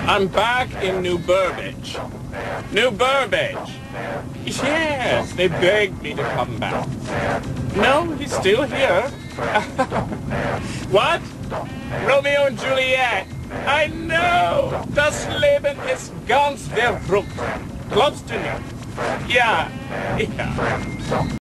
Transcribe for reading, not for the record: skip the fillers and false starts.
I'm back in New Burbage. New Burbage! Yes, they begged me to come back. No, he's still here. What? Romeo and Juliet! I know! Das Leben ist ganz verrückt. Glaubst du nicht? Ja, ja.